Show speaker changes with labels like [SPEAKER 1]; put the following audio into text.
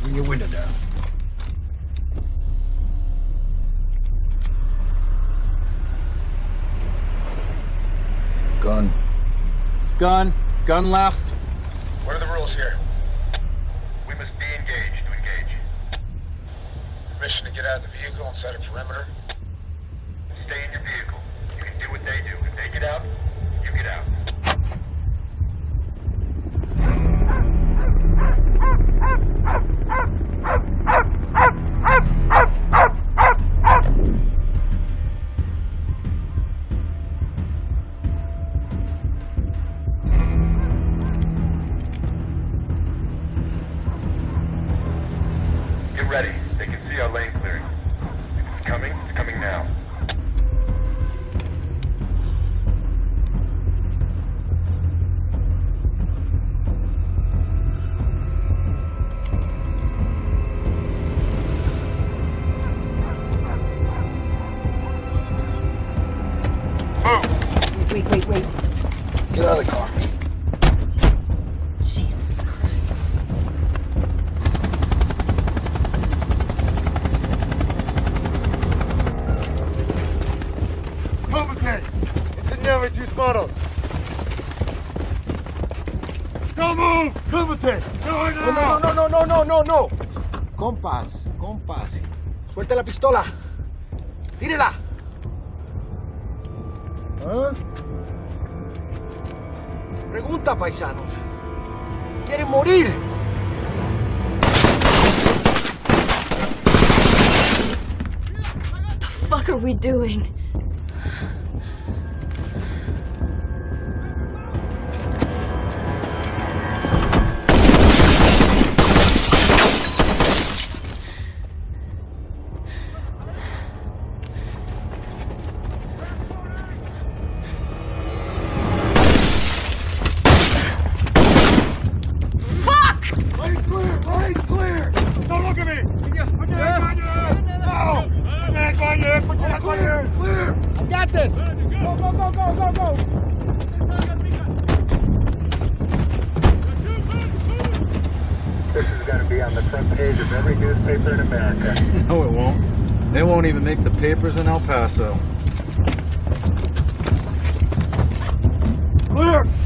[SPEAKER 1] Bring your window down. Gun.
[SPEAKER 2] Gun. Gun left.
[SPEAKER 3] What are the rules here? We must be engaged to engage. Permission to get out of the vehicle and set a perimeter. Stay in your vehicle. You can do what they do. If they get out, you get out. Get ready. They can see our lane clearing. If it's coming now.
[SPEAKER 4] Wait.
[SPEAKER 1] Get out of the car.
[SPEAKER 4] Jesus Christ.
[SPEAKER 3] Mobility! Ingenieure disparos! Don't move! Mobility!
[SPEAKER 1] No. Compas. Suelta la pistola. Tírela. ¿Ah? Pregunta, paisanos. ¿Quieren morir?
[SPEAKER 4] What the fuck are we doing?
[SPEAKER 3] Lane's clear! Don't look at me! Clear!
[SPEAKER 1] I got this. Go.
[SPEAKER 3] This is going to be on the front page of every newspaper in America.
[SPEAKER 2] No, it won't. They won't even make the papers in El Paso.
[SPEAKER 3] Clear!